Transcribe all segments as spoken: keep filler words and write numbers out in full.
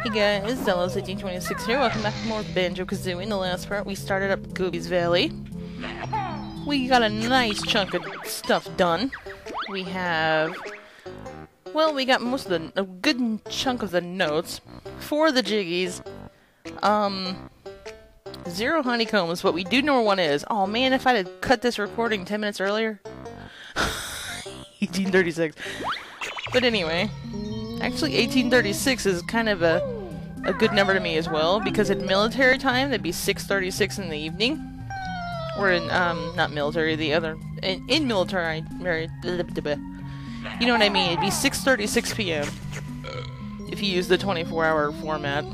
Hey guys, Zelos eighteen twenty-six here. Welcome back to more Banjo-Kazooie. In the last part, we started up Gobi's Valley. We got a nice chunk of stuff done. We have... Well, we got most of the... a good chunk of the notes. Four of the jiggies. Um... Zero honeycombs, but we do know where one is. Oh man, if I had cut this recording ten minutes earlier. eighteen thirty-six. But anyway... Actually, eighteen thirty-six is kind of a, a good number to me as well, because in military time, that'd be six thirty-six in the evening. Or in, um, not military, the other... In, in military... You know what I mean? It'd be six thirty-six p m if you use the twenty-four hour format.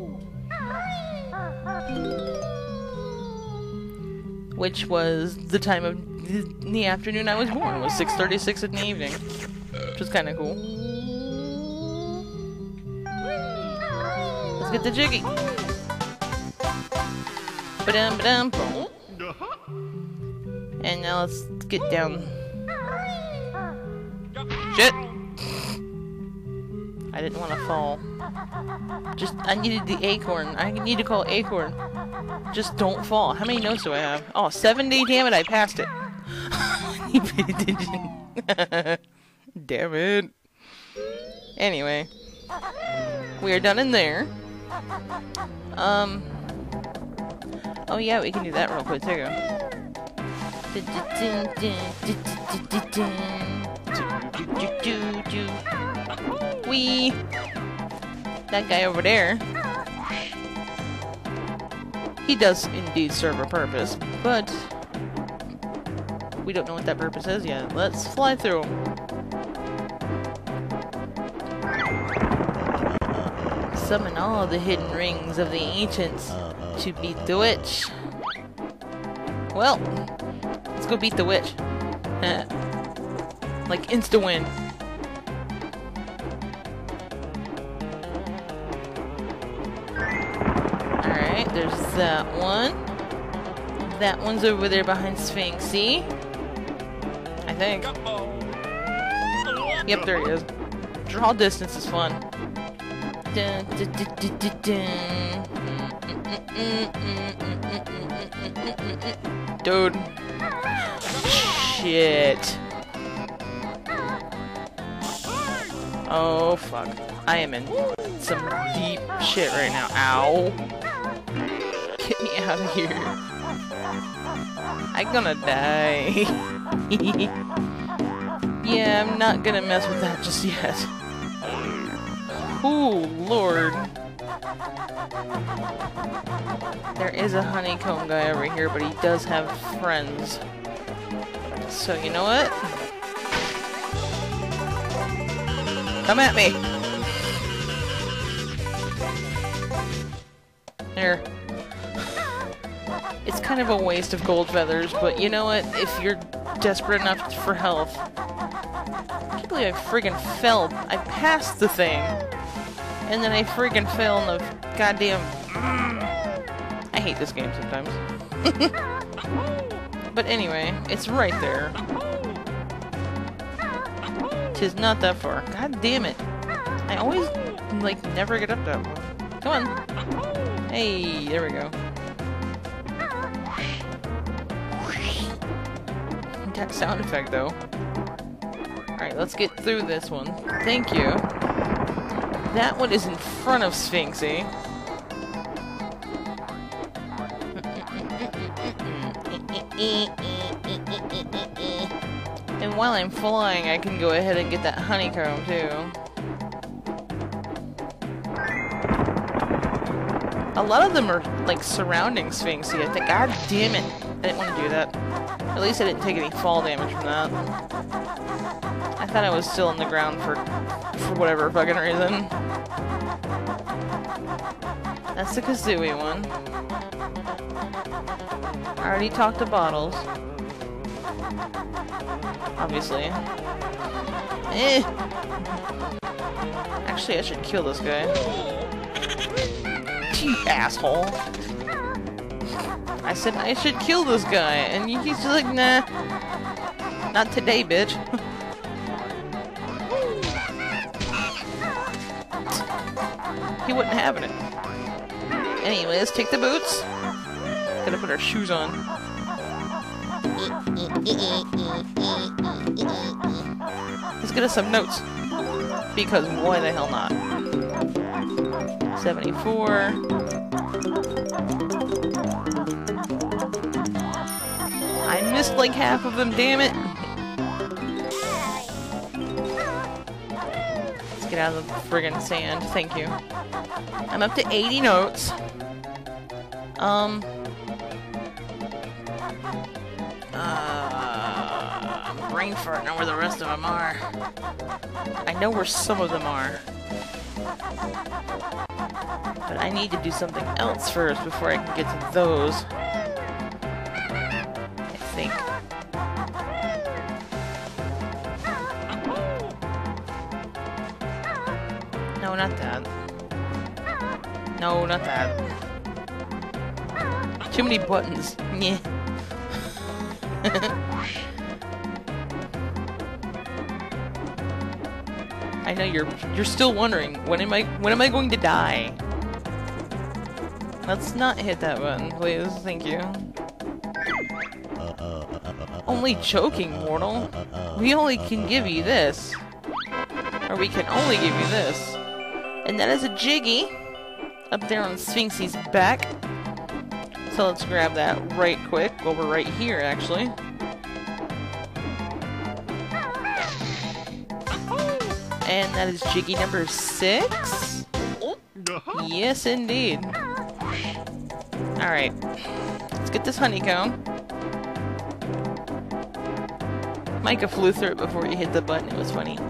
Which was the time of in the afternoon I was born, was six thirty-six in the evening. Which was kind of cool. Let's get the jiggy. Ba-dum, ba-dum, boom. And now let's get down. Shit! I didn't want to fall. Just, I needed the acorn. I need to call acorn. Just don't fall. How many notes do I have? Oh, seventy? Damn it, I passed it. You paid attention. Damn it. Anyway. We are done in there. Um. Oh yeah, we can do that real quick too. Wee. That guy over there. He does indeed serve a purpose, but we don't know what that purpose is yet. Let's fly through him. Summon all the hidden rings of the ancients to beat the witch. Well, let's go beat the witch. Like insta-win. Alright, there's that one. That one's over there behind Sphinxy. I think. Yep, there he is. Draw distance is fun. Dun, dun, dun, dun, dun, dun. Dude. Shit. Oh, fuck. I am in some deep shit right now. Ow. Get me out of here. I'm gonna die. Yeah, I'm not gonna mess with that just yet. Ooh, Lord. There is a honeycomb guy over here, but he does have friends. So, you know what? Come at me! There. It's kind of a waste of gold feathers, but you know what? If you're desperate enough for health... I can't believe I friggin' fell. I passed the thing. And then I freaking fell in the goddamn... I hate this game sometimes. But anyway, it's right there. Tis not that far. God damn it. I always, like, never get up that one. Come on. Hey, there we go. That sound effect, though. Alright, let's get through this one. Thank you. That one is in front of Sphinxy. And while I'm flying, I can go ahead and get that honeycomb, too. A lot of them are, like, surrounding Sphinxy. I think, god damn it. I didn't want to do that. At least I didn't take any fall damage from that. I thought I was still on the ground for, for whatever fucking reason. That's the Kazooie one. I already talked to Bottles. Obviously. Eh. Actually, I should kill this guy. You asshole. I said I should kill this guy, and he's just like, nah. Not today, bitch. he wasn't having it. Anyway, let's take the boots. Gotta put our shoes on. Let's get us some notes. Because why the hell not? seventy-four. I missed like half of them, damn it. Let's get out of the friggin' sand, thank you. I'm up to eighty notes. Um... Uh... Brain fart, know where the rest of them are. I know where some of them are. But I need to do something else first before I can get to those. I think. No, not that. No, not that. Too many buttons. Yeah. I know you're you're still wondering, when am I when am I going to die? Let's not hit that button, please. Thank you. Only joking, mortal. We only can give you this. Or we can only give you this. And that is a Jiggy up there on Sphinxy's back. So let's grab that right quick. Well, we're right here, actually. And that is Jiggy number six. Yes, indeed. Alright. Let's get this honeycomb. Micah flew through it before you hit the button. It was funny.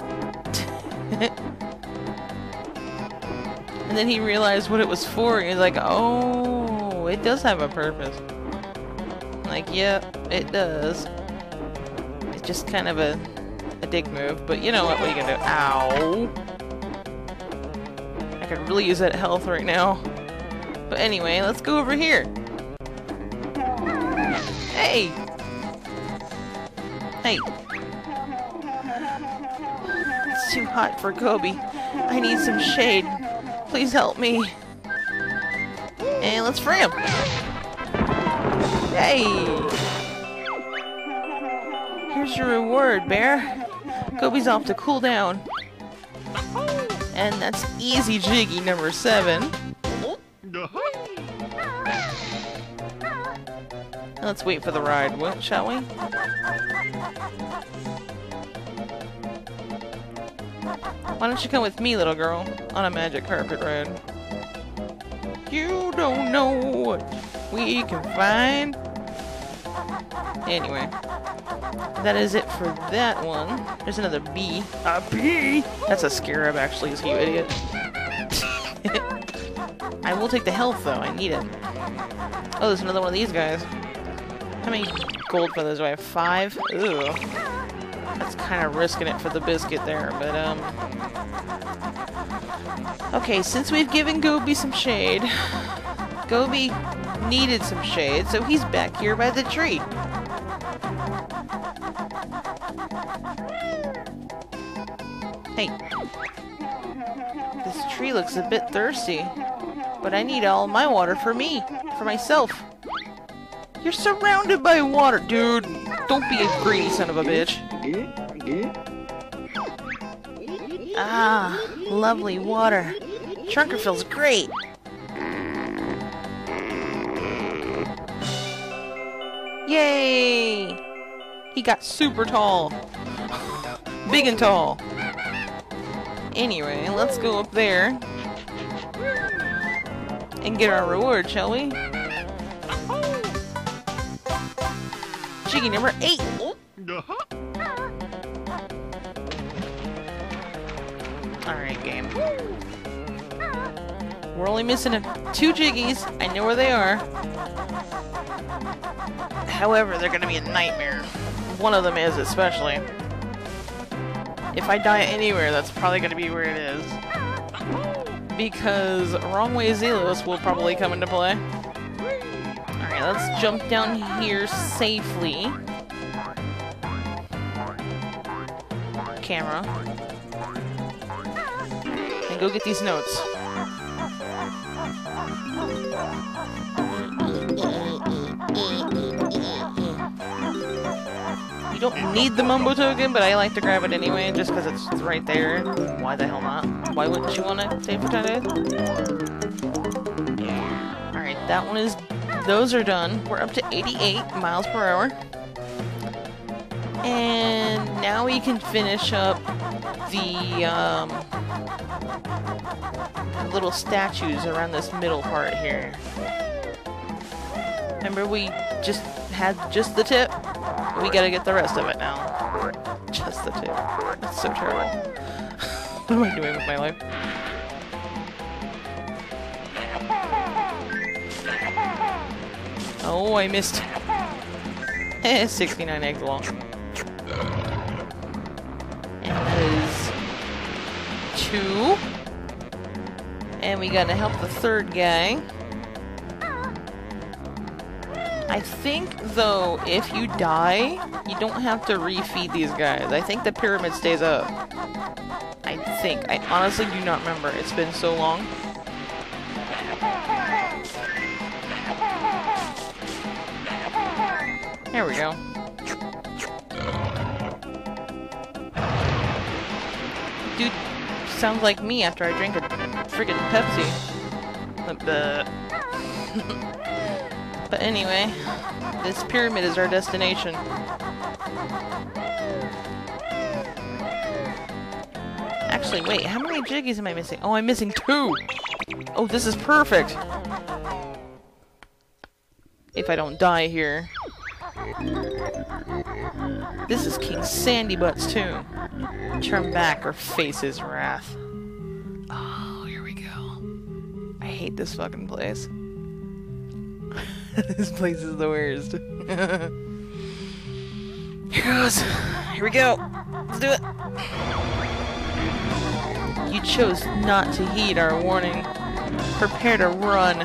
And then he realized what it was for. He was like, oh, it does have a purpose. Like, yeah, it does. It's just kind of a, a dick move. But you know what? What are you gonna do? Ow. I could really use that health right now. But anyway, let's go over here. Hey! Hey! It's too hot for Gobi. I need some shade. Please help me. And let's free him. Hey! Here's your reward, bear. Gobi's off to cool down. And that's easy Jiggy number seven. Let's wait for the ride, what, shall we? Why don't you come with me, little girl, on a magic carpet ride? You don't know what we can find. Anyway, that is it for that one. There's another bee. A bee? That's a scarab, actually, you idiot. I will take the health, though. I need it. Oh, there's another one of these guys. How many gold feathers do I have? Five? Ugh. That's kind of risking it for the biscuit there, but, um... okay, since we've given Gobi some shade, Gobi needed some shade, so he's back here by the tree. Hey. This tree looks a bit thirsty, but I need all my water for me, for myself. You're surrounded by water, dude. Don't be a greedy son of a bitch. Ah, lovely water. Trunker feels great. Yay! He got super tall. Big and tall. Anyway, let's go up there and get our reward, shall we? Jiggy number eight. Alright, game. We're only missing a, two Jiggies. I know where they are. However, they're gonna be a nightmare. One of them is, especially. If I die anywhere, that's probably gonna be where it is. Because Wrong Way Zelos will probably come into play. Alright, let's jump down here safely. Camera. And go get these notes. You don't need the Mumbo token, but I like to grab it anyway, just because it's right there. Why the hell not? Why wouldn't you want to save for ten days? Alright, that one is... Those are done. We're up to eighty-eight miles per hour. And now we can finish up the um, little statues around this middle part here. Remember we just had just the tip? We gotta get the rest of it now. Just the tip. That's so terrible. What am I doing with my life? Oh, I missed. Eh, sixty-nine eggs long. And that is two. And we gotta help the third guy. I think, though, if you die, you don't have to refeed these guys. I think the pyramid stays up. I think. I honestly do not remember. It's been so long. There we go. Dude sounds like me after I drink a friggin' Pepsi. But, but anyway, this pyramid is our destination. Actually, wait, how many jiggies am I missing? Oh, I'm missing two! Oh, this is perfect! If I don't die here. This is King Sandy Butts too. Turn back or face his wrath. Oh, here we go. I hate this fucking place. This place is the worst. Here goes. Here we go. Let's do it. You chose not to heed our warning. Prepare to run.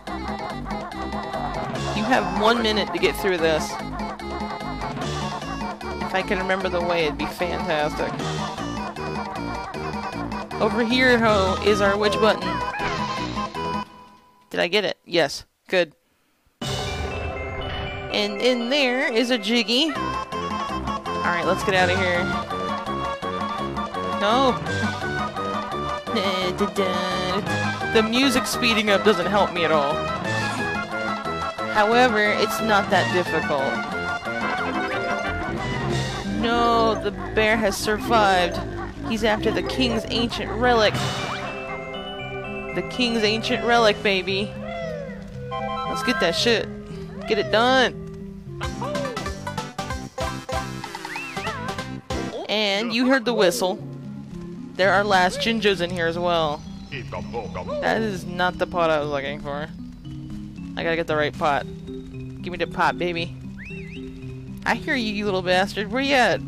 You have one minute to get through this. If I can remember the way, it'd be fantastic. Over here, ho, is our which button? Did I get it? Yes. Good. And in there is a jiggy. Alright, let's get out of here. No! The music speeding up doesn't help me at all. However, it's not that difficult. No, the bear has survived. He's after the king's ancient relic. The king's ancient relic, baby. Let's get that shit. Get it done. And you heard the whistle. There are last Jinjos in here as well. That is not the pot I was looking for. I gotta get the right pot. Give me the pot, baby. I hear you, you little bastard. Where you at?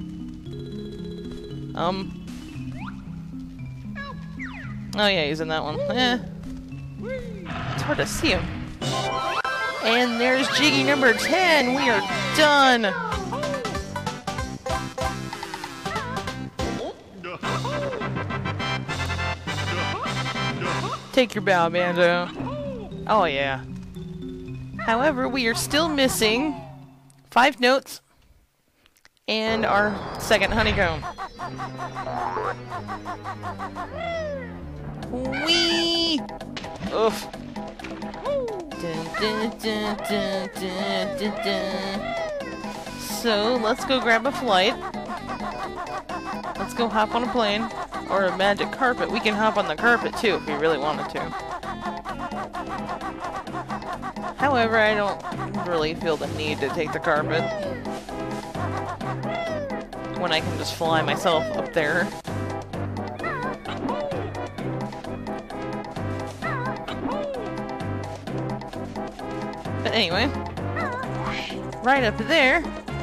Um. Oh yeah, he's in that one. Eh. It's hard to see him. And there's Jiggy number ten. We are done. Take your bow, Banjo. Oh yeah. However, we are still missing five notes and our second honeycomb. Whee! Oof. Dun, dun, dun, dun, dun, dun, dun. So, let's go grab a flight. Let's go hop on a plane. Or a magic carpet. We can hop on the carpet too if we really wanted to. However, I don't really feel the need to take the carpet when I can just fly myself up there. But anyway, right up there,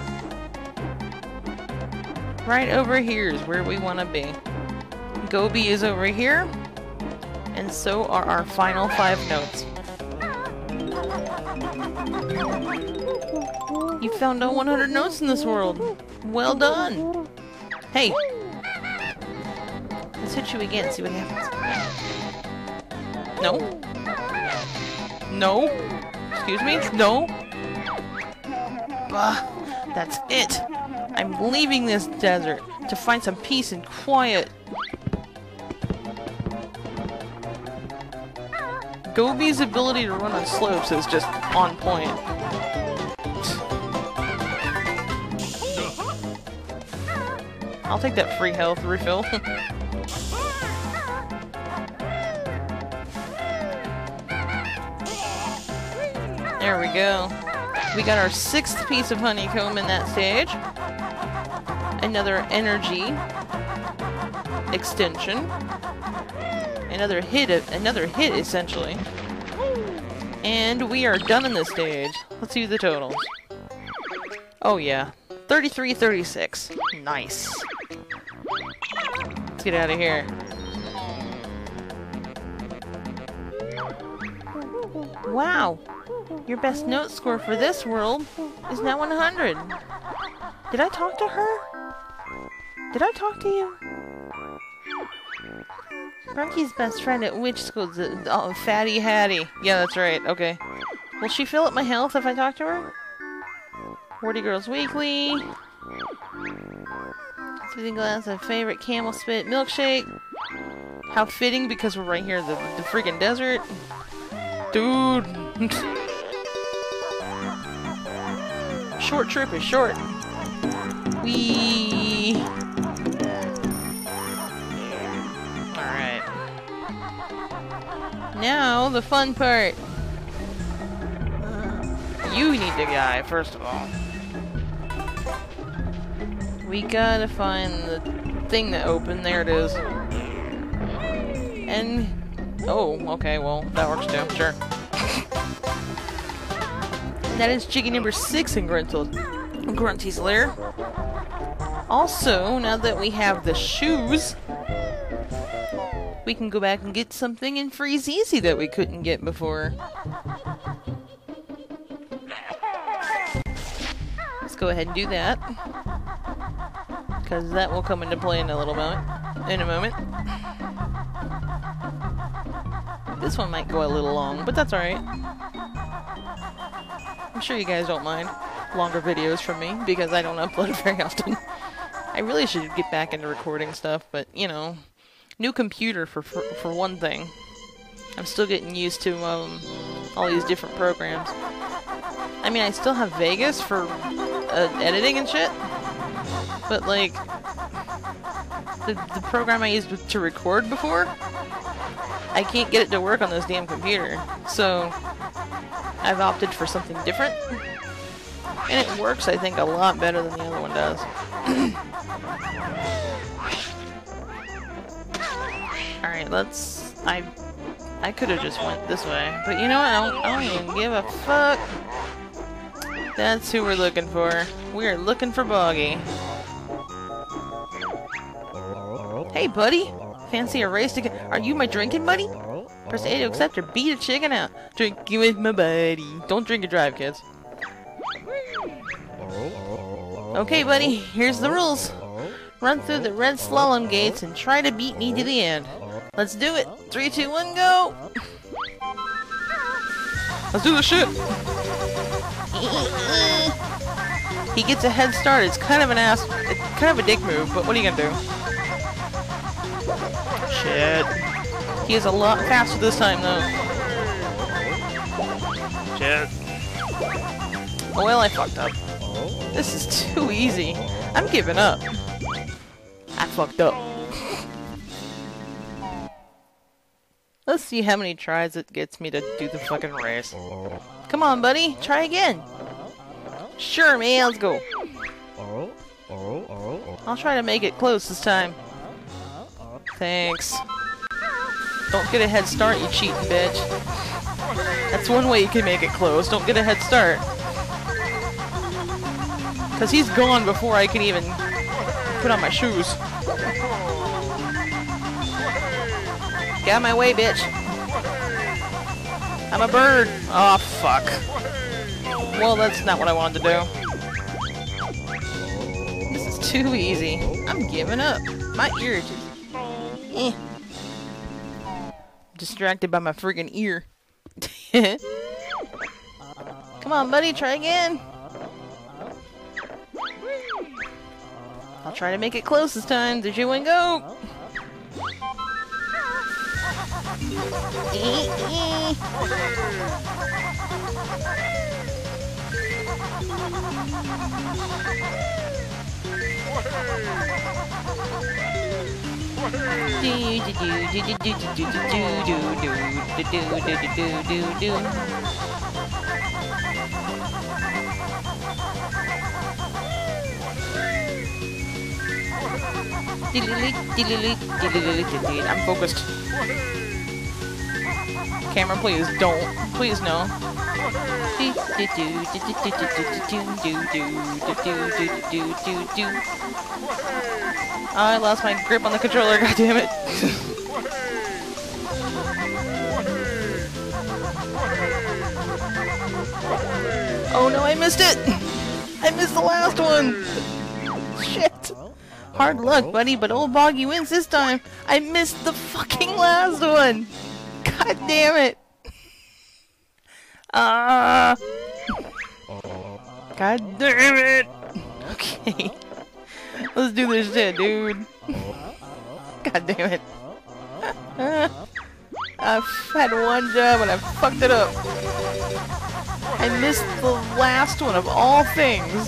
right over here is where we want to be. Gobi is over here, and so are our final five notes. You found all one hundred notes in this world. Well done. Hey. Let's hit you again, see what happens. No. No. Excuse me? No. Bah. That's it. I'm leaving this desert to find some peace and quiet. Gobi's ability to run on slopes is just on point. I'll take that free health refill. There we go. We got our sixth piece of honeycomb in that stage. Another energy extension. Another hit, another hit essentially. And we are done in this stage. Let's see the totals. Oh yeah, thirty-three thirty-six. Nice. Let's get out of here. Wow, your best note score for this world is now one hundred. Did I talk to her? Did I talk to you? Grunty's best friend at which school? Oh, Fatty Hattie. Yeah, that's right. Okay. Will she fill up my health if I talk to her? Forty Girls Weekly. Smoothing glass of favorite camel spit milkshake. How fitting because we're right here in the, the freaking desert. Dude. Short trip is short. Wee. Alright. Now, the fun part. You need to die, first of all. We gotta find the thing that opened. There it is. And... oh, okay, well, that works too. Sure. That is Jiggy number six in Gruntle, Grunty's lair. Also, now that we have the shoes, we can go back and get something in Freezeezy that we couldn't get before. Let's go ahead and do that, because that will come into play in a little moment. In a moment. This one might go a little long, but that's alright. I'm sure you guys don't mind longer videos from me, because I don't upload very often. I really should get back into recording stuff, but, you know, new computer for, for, for one thing. I'm still getting used to um, all these different programs. I mean, I still have Vegas for uh, editing and shit, but, like, the, the program I used to record before, I can't get it to work on this damn computer, so I've opted for something different, and it works, I think, a lot better than the other one does. Alright, let's... I I could have just went this way, but you know what? I don't, I don't even give a fuck. That's who we're looking for. We're looking for Boggy. Hey, buddy! Fancy a race to get... Are you my drinking buddy? Press A to accept or B to chicken out. Drinking with my buddy. Don't drink and drive, kids. Okay, buddy, here's the rules. Run through the red slalom gates and try to beat me to the end. Let's do it. Three, two, one, go! Let's do this shit! He gets a head start. It's kind of an ass... It's kind of a dick move, but what are you gonna do? Shit. He is a lot faster this time, though. Shit. Oh, well, I fucked up. This is too easy. I'm giving up. I fucked up. Let's see how many tries it gets me to do the fucking race. Come on, buddy. Try again. Sure, man. Let's go. I'll try to make it close this time. Thanks. Don't get a head start, you cheating bitch. That's one way you can make it close. Don't get a head start. Because he's gone before I can even put on my shoes. Get out of my way, bitch. I'm a bird. Oh, fuck. Well, that's not what I wanted to do. This is too easy. I'm giving up. My ears just... Eh. distracted by my friggin' ear. Come on, buddy, try again. I'll try to make it close this time. There you one go. I'm focused. Camera, please don't. Please no. Oh, I lost my grip on the controller, god damn it. Oh no, I missed it! I missed the last one! Shit! Hard luck, buddy, but old Boggy wins this time! I missed the fucking last one! God damn it! Ah! Uh, God damn it! Okay. Let's do this shit, dude. God damn it. I've had one job and I fucked it up. I missed the last one of all things.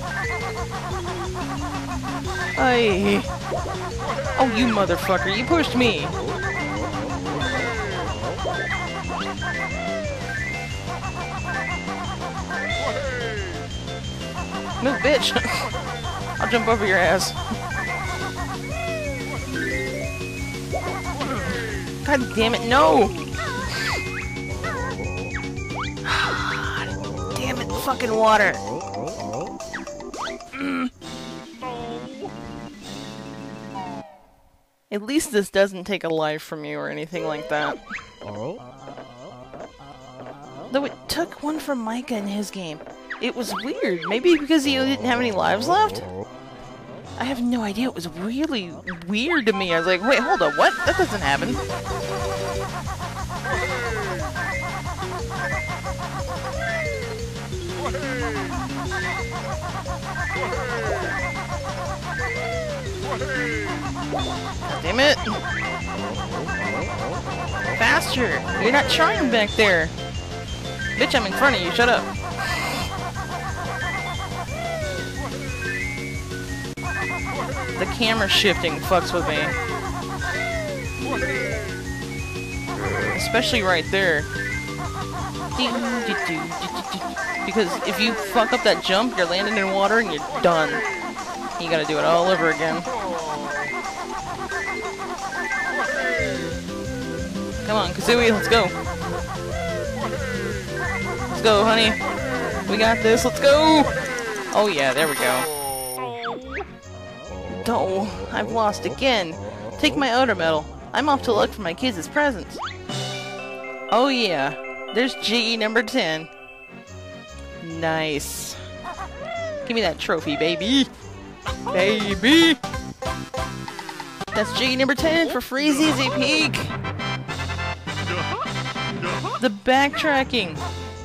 Ay. Oh, you motherfucker, you pushed me. Move, bitch. I'll jump over your ass. God damn it, no! Damn it, fucking water. Mm. At least this doesn't take a life from you or anything like that. Though it took one from Micah in his game. It was weird. Maybe because he didn't have any lives left? I have no idea. It was really weird to me. I was like, wait, hold up, what? That doesn't happen. God damn it. Faster! You're not trying back there. Bitch, I'm in front of you. Shut up. The camera shifting fucks with me. Especially right there. Because if you fuck up that jump, you're landing in water and you're done. You gotta do it all over again. Come on, Kazooie, let's go. Let's go, honey. We got this, let's go! Oh yeah, there we go. Oh, I've lost again. Take my outer medal. I'm off to look for my kids as presents. Oh yeah, there's G number ten. Nice. Give me that trophy, baby. Baby! That's G number ten for Freezeezy Peak. The backtracking.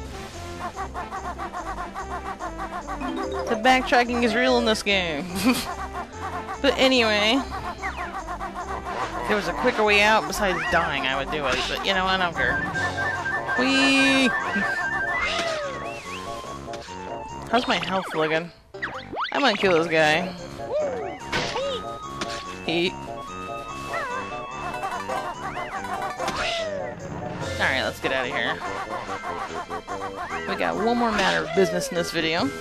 The backtracking is real in this game. But anyway, if there was a quicker way out besides dying, I would do it. But you know, I don't care. Whee! How's my health looking? I might kill this guy. He. Alright, let's get out of here. We got one more matter of business in this video.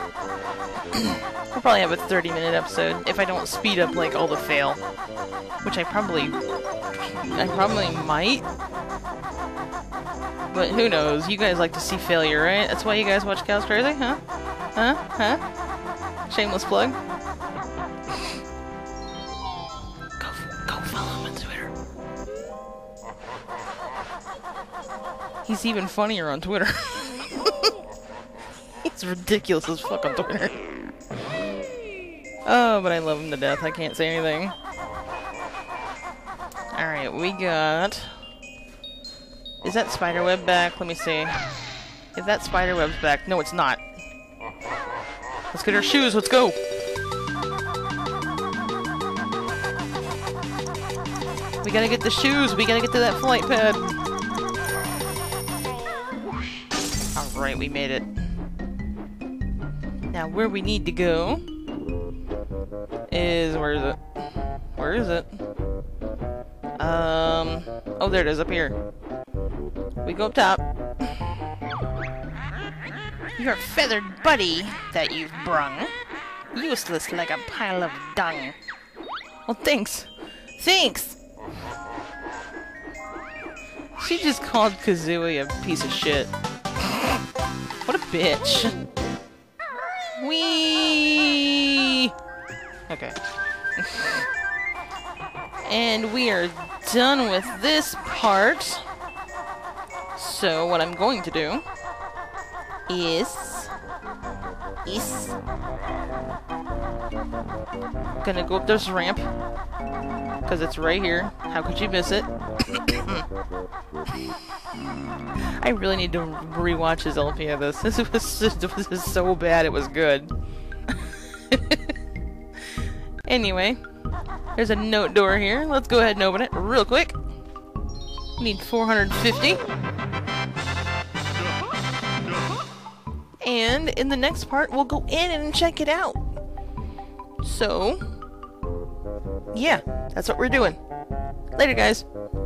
We'll probably have a thirty minute episode if I don't speed up like all the fail. Which I probably... I probably might. But who knows? You guys like to see failure, right? That's why you guys watch Cows Crazy, huh? Huh? Huh? Shameless plug. Go, go follow him on Twitter. He's even funnier on Twitter. He's ridiculous as fuck on Twitter. Oh, but I love him to death. I can't say anything. Alright, we got... Is that spiderweb back? Let me see. If that spiderweb's back. No, it's not. Let's get our shoes. Let's go. We gotta get the shoes. We gotta get to that flight pad. Alright, we made it. Now, where we need to go is... Where is it? Where is it? Um... Oh, there it is, up here. We go up top. Your feathered buddy that you've brung. Useless like a pile of dung. Well, thanks. Thanks! She just called Kazooie a piece of shit. What a bitch. Whee! Okay. And we are done with this part. So, what I'm going to do is... is... gonna go up this ramp. Because it's right here. How could you miss it? I really need to rewatch his L P of this. This was, this was so bad it was good. Anyway, there's a note door here. Let's go ahead and open it real quick. Need four hundred fifty. And in the next part, we'll go in and check it out. So, yeah, that's what we're doing. Later, guys.